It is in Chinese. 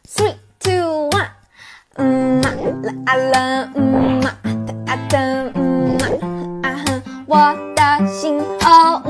3, 2, 1，啦啦啦，哒哒哒，我的心哦。